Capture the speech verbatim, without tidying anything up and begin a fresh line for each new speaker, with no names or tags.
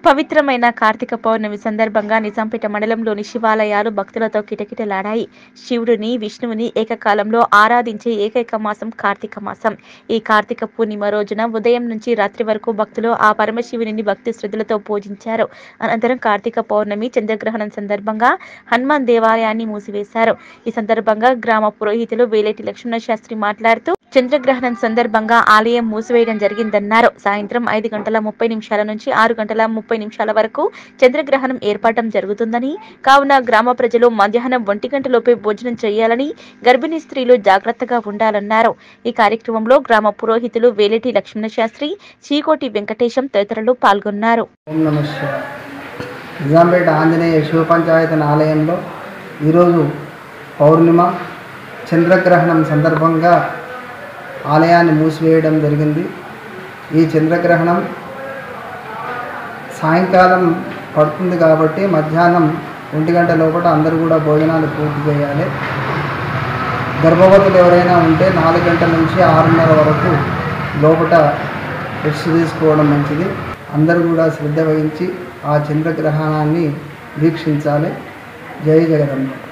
పవిత్రమైన కార్తీక పౌర్ణమి సందర్భంగా నిజాంపేట మండలంలోని శివాలయాలు భక్తులతో కిటకిటలాడాయి. శివుడిని, విష్ణువుని ఏకకాలంలో ఆరాధించే ఏకైక మాసం కార్తీక మాసం. ఈ కార్తీక పూర్ణిమ రోజున ఉదయం నుంచి రాత్రి వరకు భక్తులు ఆ పరమశివుని భక్తి శ్రద్ధలతో పూజించారు. అనంతరం కార్తీక పౌర్ణమి చంద్రగ్రహణం సందర్భంగా హనుమాన్ దేవాలయాన్ని మూసివేశారు. ఈ సందర్భంగా గ్రామ పురోహితులు వేలేటి లక్ష్మణ శాస్త్రి మాట్లాడుతూ చంద్రగ్రహణం సందర్భంగా ఆలయం మూసివేయడం జరిగిందన్నారు. సాయంత్రం ఐదు గంటల ముప్పై నిమిషాల నుంచి ఆరు గంటల ముప్పై నిమిషాల వరకు చంద్రగ్రహణం ఏర్పడటం జరుగుతుందని, కావున గ్రామ ప్రజలు మధ్యాహ్నం ఒంటి గంటలోపే భోజనం చేయాలని, గర్భిణీ స్త్రీలు జాగ్రత్తగా ఉండాలన్నారు. ఈ కార్యక్రమంలో గ్రామ పురోహితులు వేలేటి లక్ష్మణ శాస్త్రి, చీకోటి వెంకటేశం తదితరులు పాల్గొన్నారు.
నిజాంపేట ఆంజనేయ శివ పంచాయతన ఆలయంలో ఈరోజు పౌర్ణిమ చంద్రగ్రహణం సందర్భంగా ఆలయాన్ని మూసివేయడం జరిగింది. ఈ చంద్రగ్రహణం సాయంకాలం పడుతుంది కాబట్టి మధ్యాహ్నం ఒంటి గంట లోపల అందరూ కూడా భోజనాలు పూర్తి చేయాలి. గర్భవతులు ఎవరైనా ఉంటే నాలుగు గంటల నుంచి ఆరున్నర వరకు లోపల రెస్ట్ తీసుకోవడం మంచిది. అందరూ కూడా శ్రద్ధ వహించి ఆ చంద్రగ్రహణాన్ని వీక్షించాలి. జై జగదంబ.